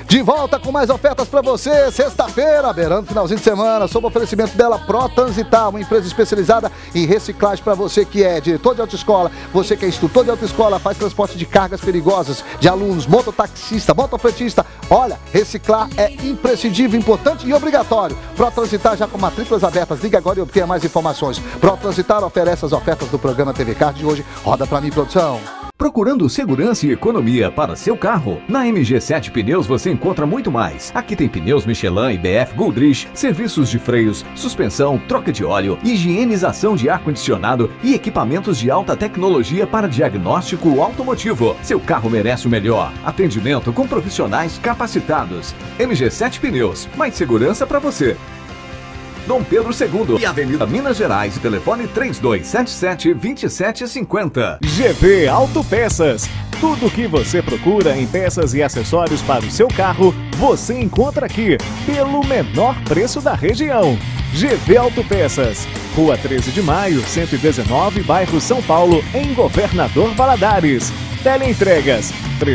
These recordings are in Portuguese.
De volta com mais ofertas para você, sexta-feira, beirando finalzinho de semana, sob oferecimento dela Pro Transitar, uma empresa especializada em reciclagem para você que é diretor de autoescola, você que é instrutor de autoescola, faz transporte de cargas perigosas, de alunos, mototaxista, motofretista. Olha, reciclar é imprescindível, importante e obrigatório. Pro Transitar já com matrículas abertas, liga agora e obtenha mais informações. Pro Transitar oferece as ofertas do programa TV Card de hoje. Roda para mim, produção. Procurando segurança e economia para seu carro? Na MG7 Pneus você encontra muito mais. Aqui tem pneus Michelin e BF Goodrich, serviços de freios, suspensão, troca de óleo, higienização de ar-condicionado e equipamentos de alta tecnologia para diagnóstico automotivo. Seu carro merece o melhor. Atendimento com profissionais capacitados. MG7 Pneus, mais segurança para você. Dom Pedro II e Avenida Minas Gerais, telefone 3277-2750. GV Autopeças. Tudo o que você procura em peças e acessórios para o seu carro, você encontra aqui, pelo menor preço da região. GV Autopeças. Rua 13 de Maio, 119, bairro São Paulo, em Governador Valadares. Teleentregas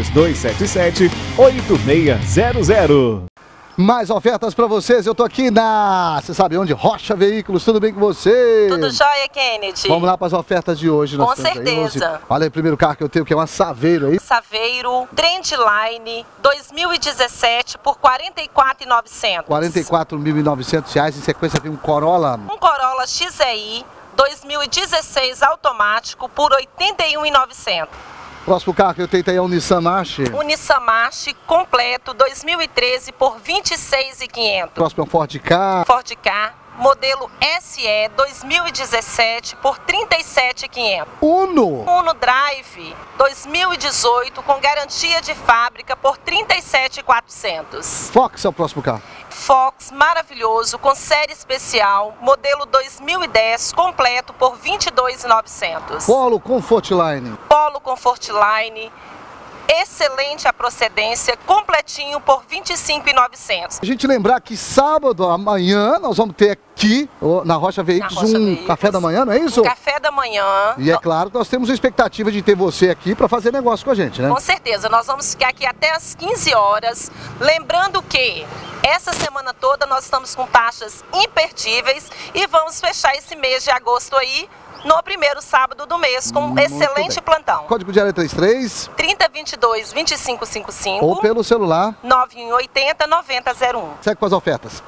3277-8600. Mais ofertas para vocês, eu tô aqui você sabe onde? Rocha Veículos, tudo bem com você? Tudo jóia, Kennedy? Vamos lá para as ofertas de hoje. Com certeza. Olha aí, o primeiro carro que eu tenho, que é uma Saveiro aí. Saveiro Trendline 2017 por R$ 44.900. R$ 44.900, em sequência vem um Corolla. Um Corolla XEI 2016 automático por R$ 81.900. Próximo carro que eu tenho aí é o Nissan March. O Nissan March completo 2013 por R$ 26.500. Próximo é um Ford Ka. Ford Ka, modelo SE 2017 por R$ 37.500. Uno Drive 2018 com garantia de fábrica por R$ 37.400. Fox é o próximo carro. Fox maravilhoso com série especial, modelo 2010 completo por R$ 22.900. Polo Comfortline. Polo Comfortline, excelente a procedência, completinho por R$ 25.900. A gente lembrar que sábado, amanhã, nós vamos ter aqui na Rocha Veículos café da manhã, não é isso? Um café da manhã. E é claro que nós temos a expectativa de ter você aqui para fazer negócio com a gente, né? Com certeza, nós vamos ficar aqui até às 15 horas. Lembrando que essa semana toda nós estamos com taxas imperdíveis e vamos fechar esse mês de agosto aí no primeiro sábado do mês com um excelente plantão. Código de área 33 3022-2555 ou pelo celular 9180-9001. Segue com as ofertas.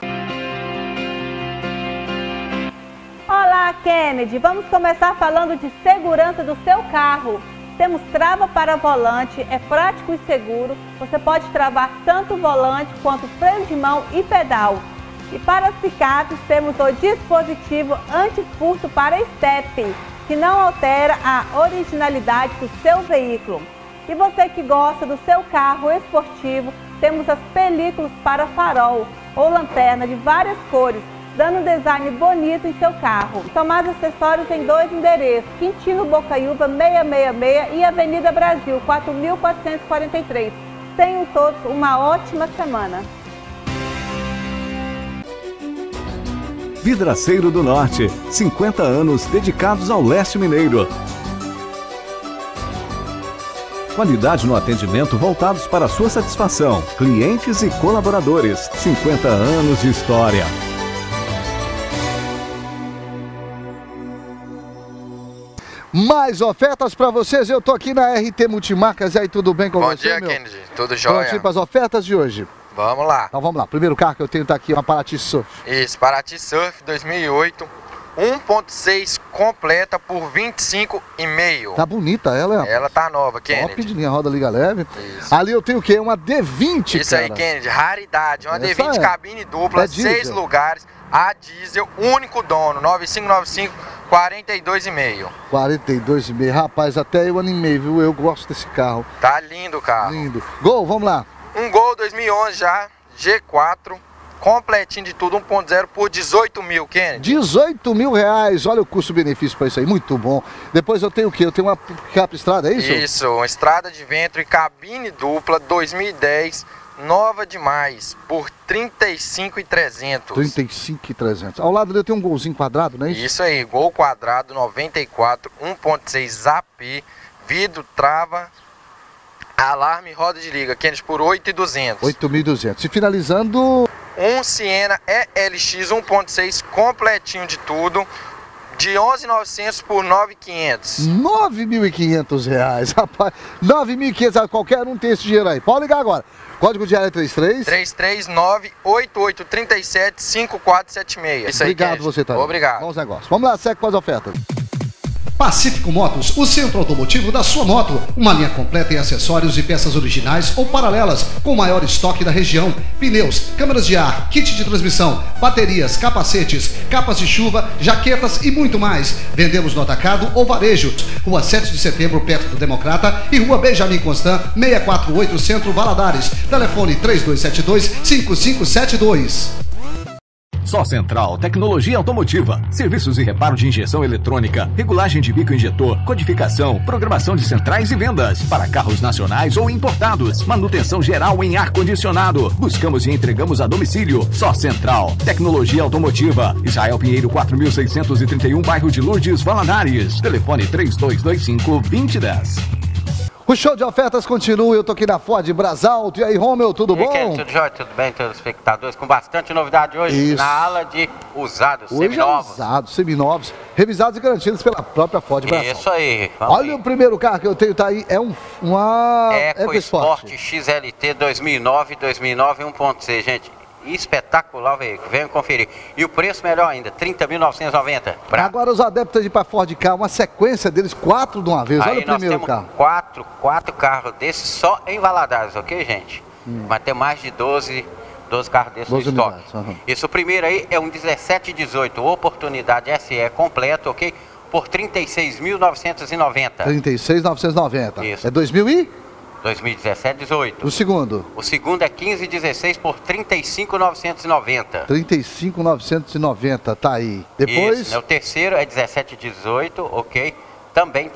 Olá, Kennedy. Vamos começar falando de segurança do seu carro. Temos trava para volante, é prático e seguro. Você pode travar tanto o volante quanto freio de mão e pedal. E para as picapes temos o dispositivo antifurto para estepe, que não altera a originalidade do seu veículo. E você que gosta do seu carro esportivo, temos as películas para farol ou lanterna de várias cores, dando um design bonito em seu carro. São mais acessórios em 2 endereços, Quintino Bocaiúva 666 e Avenida Brasil 4443. Tenham todos uma ótima semana. Vidraceiro do Norte, 50 anos dedicados ao leste mineiro. Qualidade no atendimento voltados para a sua satisfação. Clientes e colaboradores, 50 anos de história. Mais ofertas para vocês, eu tô aqui na RT Multimarcas, e aí tudo bem com você, Bom dia, Kennedy, tudo jóia? Prontinho para as ofertas de hoje? Vamos lá. Então vamos lá, primeiro carro que eu tenho tá aqui, uma Paraty Surf. Isso, Paraty Surf 2008, 1.6 completa por 25,5. Tá bonita ela, Ela tá nova, Kennedy. Top de linha, roda liga leve. Isso. Ali eu tenho o quê? Uma D20, Isso cara. aí, Kennedy, raridade, uma Essa D20 cabine dupla, 6 lugares, a diesel, único dono, 9595, 42,5. 42,5, rapaz, até eu animei, viu? Eu gosto desse carro. Tá lindo o carro. Lindo. Gol, vamos lá. Um Gol 2011 já, G4, completinho de tudo, 1.0 por 18 mil, Kennedy. 18 mil reais, olha o custo-benefício para isso aí, muito bom. Depois eu tenho o quê? Eu tenho uma picape estrada, é isso? Isso, uma estrada de vento e cabine dupla 2010, nova demais, por 35.300. 35.300. Ao lado dele tem um golzinho quadrado, não é isso? Isso aí, Gol quadrado 94, 1.6 AP, vidro, trava, Alarme e roda de liga, Kennedy, por 8.200. 8.200. E finalizando... Um Siena ELX 1.6 completinho de tudo, de 11.900 por 9.500. 9.500 reais, rapaz. 9.500, qualquer um tem esse dinheiro aí. Pode ligar agora. Código de área 33? 339-8837-5476. Isso aí, obrigado você também. Obrigado. Bons negócios. Vamos lá, segue com as ofertas. Pacífico Motos, o centro automotivo da sua moto. Uma linha completa em acessórios e peças originais ou paralelas, com o maior estoque da região. Pneus, câmeras de ar, kit de transmissão, baterias, capacetes, capas de chuva, jaquetas e muito mais. Vendemos no atacado ou varejo. Rua 7 de Setembro, perto do Democrata, e Rua Benjamin Constant, 648 Centro, Valadares. Telefone 3272-5572. Só Central Tecnologia Automotiva. Serviços e reparo de injeção eletrônica, regulagem de bico injetor, codificação, programação de centrais e vendas para carros nacionais ou importados. Manutenção geral em ar-condicionado. Buscamos e entregamos a domicílio. Só Central Tecnologia Automotiva. Israel Pinheiro 4631, bairro de Lourdes, Valadares. Telefone 3225-2010. O show de ofertas continua, eu tô aqui na Ford Brasalto. E aí, Romeu, tudo bom? Tudo jóia, tudo bem, telespectadores, com bastante novidade hoje. Isso. Na ala de usados, hoje seminovos. Usados, seminovos, revisados e garantidos pela própria Ford Brasalto. Isso aí. Olha o primeiro carro que eu tenho, tá aí, é uma EcoSport XLT 2009 1.6, gente. Espetacular veículo, venham conferir. E o preço melhor ainda, 30.990. Agora os adeptos de ir para Ford Car, uma sequência deles, 4 de uma vez. Aí olha o primeiro carro. Quatro carros desses só em Valadares, ok, gente? Vai ter mais de 12 carros desses no estoque. Isso, o primeiro aí é um 1718, oportunidade SE completo, ok? Por 36.990. 36.990. Isso. É 2017, 18. O segundo? O segundo é 1516 por 35.990. 35.990, tá aí. Depois? Isso, né? O terceiro é 1718, ok? Também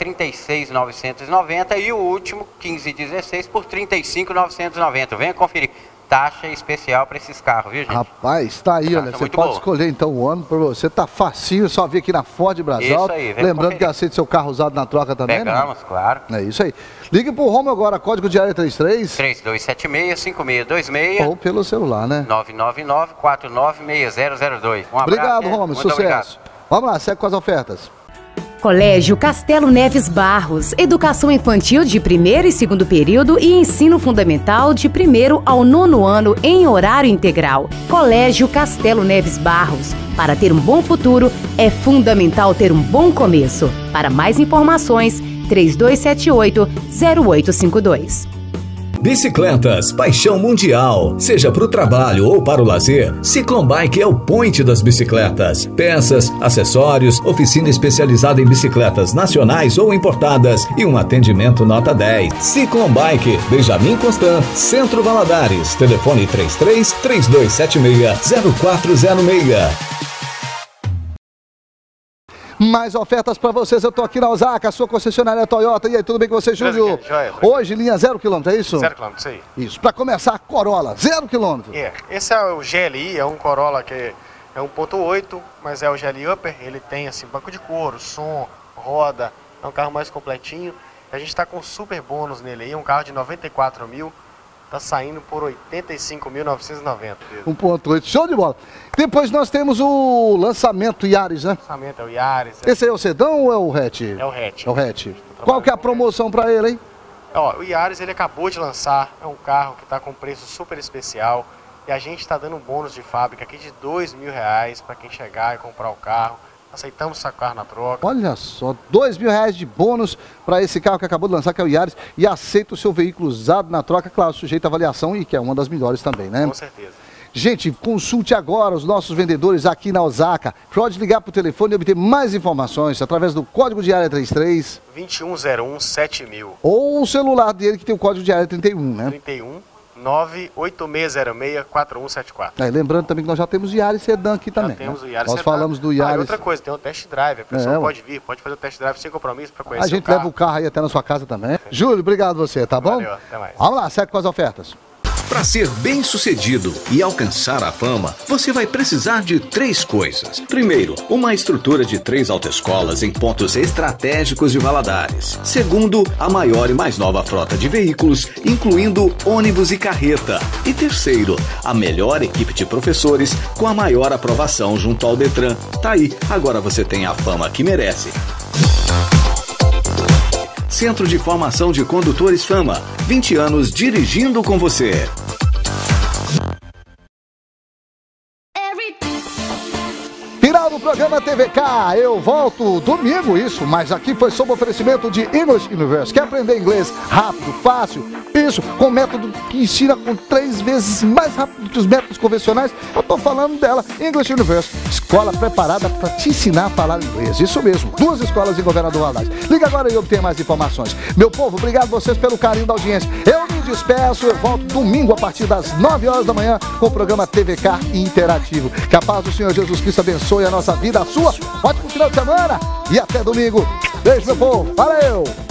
36.990 e o último 1516 por 35.990. Venha conferir. Taxa especial para esses carros, viu, gente? Rapaz, tá aí, olha, você pode escolher então o ano para você, tá facinho, só vir aqui na Ford Brasalto. Isso aí, vem lembrando conferir. Que aceita seu carro usado na troca também, pegamos, né? Claro. É isso aí. Ligue pro Romeu agora, código de área 33. 3276-5626. Ou pelo celular, né? 999-496002. Um abraço. Obrigado, Romeu, sucesso. Obrigado. Vamos lá, segue com as ofertas. Colégio Castelo Neves Barros, educação infantil de primeiro e segundo período e ensino fundamental de 1º ao 9º ano em horário integral. Colégio Castelo Neves Barros. Para ter um bom futuro, é fundamental ter um bom começo. Para mais informações, 3278-0852. Bicicletas, paixão mundial. Seja para o trabalho ou para o lazer, Ciclone Bike é o point das bicicletas. Peças, acessórios, oficina especializada em bicicletas nacionais ou importadas e um atendimento nota 10. Ciclone Bike, Benjamin Constant, Centro Valadares. Telefone 33-3276-0406. Mais ofertas para vocês, eu tô aqui na Osaka, sua concessionária Toyota. E aí, tudo bem com você, Júlio? Hoje, linha 0 km, é isso? 0 km, isso aí. Isso, para começar, Corolla, 0 km. Esse é o GLI, é um Corolla que é 1.8, mas é o GLI Upper, ele tem assim, banco de couro, som, roda, é um carro mais completinho. A gente está com super bônus nele aí, um carro de 94 mil. Tá saindo por 85.990. 1.8, show de bola. Depois nós temos o lançamento Yaris, né? O lançamento é o Yaris. Esse aí é o sedã ou é o hatch? É o hatch. É o hatch. Qual que é a promoção para ele, hein? Ó, o Yaris ele acabou de lançar, é um carro que está com preço super especial. E a gente está dando um bônus de fábrica aqui de R$2.000 para quem chegar e comprar o carro. Aceitamos sacar na troca. Olha só, R$2.000 de bônus para esse carro que acabou de lançar, que é o Yaris, e aceita o seu veículo usado na troca, claro, sujeito à avaliação e que é uma das melhores também, né? Com certeza. Gente, consulte agora os nossos vendedores aqui na Osaka. Pode ligar para o telefone e obter mais informações através do código de área 33 2101-7000 ou o celular dele que tem o código de área 31, né? 31 98606-4174. Lembrando também que nós já temos o Yaris Sedan aqui também. Já temos, né? o Yaris Nós Sedan. falamos do Yaris. E outra coisa, tem um test drive, a pessoa pode vir, pode fazer o test drive sem compromisso para conhecer a gente leva o carro aí até na sua casa também. Júlio, obrigado você, tá bom? Valeu, até mais. Vamos lá, segue com as ofertas. Para ser bem-sucedido e alcançar a fama, você vai precisar de 3 coisas. Primeiro, uma estrutura de 3 autoescolas em pontos estratégicos de Valadares. Segundo, a maior e mais nova frota de veículos, incluindo ônibus e carreta. E terceiro, a melhor equipe de professores com a maior aprovação junto ao Detran. Tá aí, agora você tem a fama que merece. Centro de Formação de Condutores Fama, 20 anos dirigindo com você. Final do programa TVK, eu volto domingo, isso, mas aqui foi sob oferecimento de English Universe. Quer aprender inglês rápido, fácil? Isso, com método que ensina com 3 vezes mais rápido que os métodos convencionais. Eu tô falando dela, English Universe, escola preparada para te ensinar a falar inglês. Isso mesmo, 2 escolas em Governador Valadares. Liga agora e obtenha mais informações. Meu povo, obrigado vocês pelo carinho da audiência. Eu me despeço, eu volto domingo a partir das 9 horas da manhã com o programa TVK Interativo. Que a paz do Senhor Jesus Cristo abençoe a nossa vida, a sua. Ótimo final de semana e até domingo. Beijo, meu povo. Valeu!